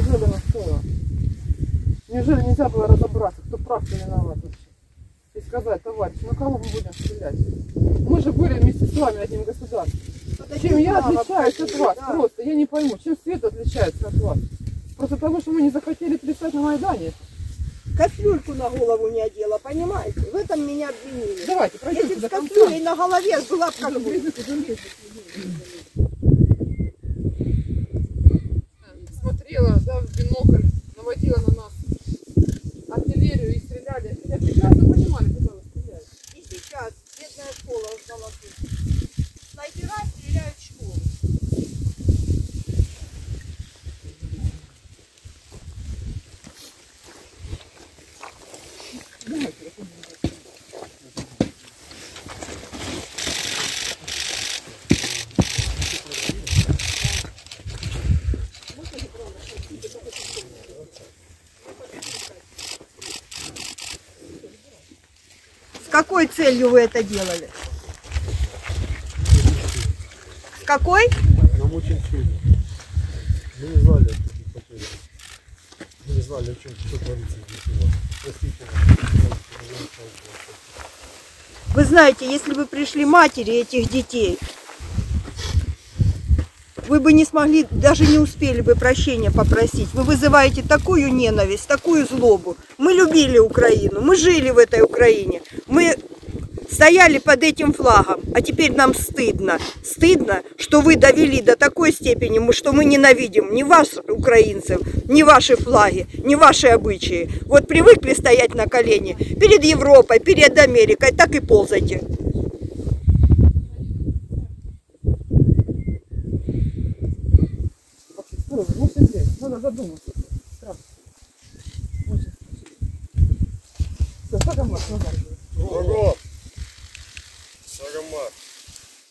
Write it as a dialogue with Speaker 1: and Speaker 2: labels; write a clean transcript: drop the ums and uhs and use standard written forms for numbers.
Speaker 1: Неужели она стоила? Неужели нельзя было разобраться, кто прав, кто виноват вообще? И сказать, товарищ, на кого мы будем стрелять? Мы же были вместе с вами одним государством. Чем я отличаюсь от вас? Да. Просто я не пойму, чем свет отличается от вас? Просто потому, что мы не захотели плясать на Майдане.
Speaker 2: Кастрюльку на голову не одела, понимаете? В этом меня обвинили.
Speaker 1: Давайте, пройдемте
Speaker 2: если
Speaker 1: до
Speaker 2: с кастрюлей на голове была бы как бы...
Speaker 1: Смотрела, да, в бинокль, наводила на нас артиллерию и стреляли. Я прекрасно понимали, куда вы стреляете.
Speaker 2: И сейчас бедная школа ждала тут. Снайпера стреляют в школу. С какой целью вы это делали? С какой?
Speaker 3: Нам очень сильно. Мы не знали о таких потерях. Мы не знали, о чем что творится здесь. Простите.
Speaker 2: Вы знаете, если бы пришли матери этих детей, вы бы не смогли, даже не успели бы прощения попросить. Вы вызываете такую ненависть, такую злобу. Мы любили Украину, мы жили в этой Украине, мы стояли под этим флагом, а теперь нам стыдно. Стыдно, что вы довели до такой степени, что мы ненавидим ни вас, украинцев, ни ваши флаги, ни ваши обычаи. Вот привыкли стоять на колени перед Европой, перед Америкой, так и ползайте.
Speaker 1: Надо задуматься. Страшно. Очень страшно. Все, как вам назад?